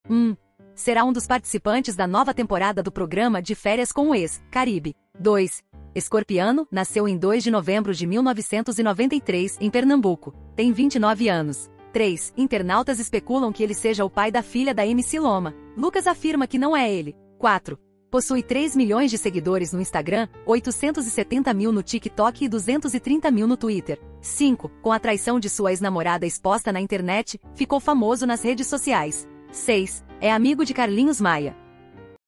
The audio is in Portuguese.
Será um dos participantes da nova temporada do programa De Férias com o Ex, Caribe. 2. Escorpiano, nasceu em 2 de novembro de 1993, em Pernambuco. Tem 29 anos. 3. Internautas especulam que ele seja o pai da filha da MC Loma. Lucas afirma que não é ele. 4. Possui 3 milhões de seguidores no Instagram, 870 mil no TikTok e 230 mil no Twitter. 5. Com a traição de sua ex-namorada exposta na internet, ficou famoso nas redes sociais. 6. É amigo de Carlinhos Maia.